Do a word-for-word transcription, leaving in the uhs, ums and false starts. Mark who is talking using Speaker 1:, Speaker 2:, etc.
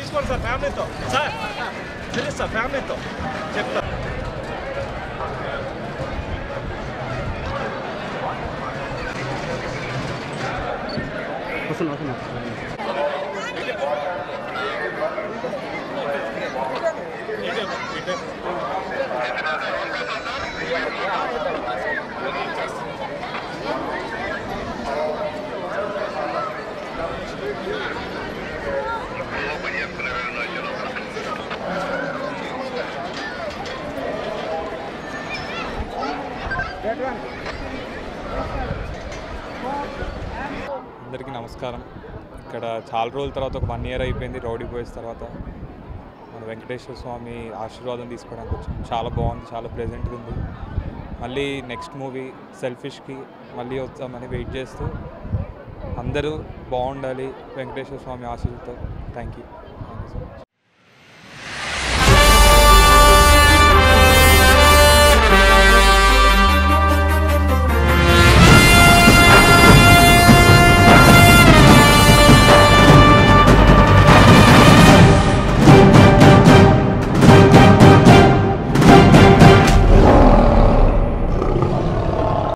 Speaker 1: తీసుకోండి సార్ ఫ్యామిలీతో సార్ తెలుసు సార్ ఫ్యామిలీతో చెప్తా వస్తున్నా వస్తున్నా
Speaker 2: అందరికీ నమస్కారం. ఇక్కడ చాలా రోజుల తర్వాత ఒక వన్ ఇయర్ అయిపోయింది రౌడీ బాయ్స్ తర్వాత మన వెంకటేశ్వర స్వామి ఆశీర్వాదం తీసుకోవడానికి వచ్చాం. చాలా బాగుంది, చాలా ప్లెజెంట్గా ఉంది. మళ్ళీ నెక్స్ట్ మూవీ సెల్ఫిష్కి మళ్ళీ వస్తామని వెయిట్ చేస్తూ అందరూ బాగుండాలి వెంకటేశ్వర స్వామి ఆశీర్వాదంతో. Thank you thank you so much.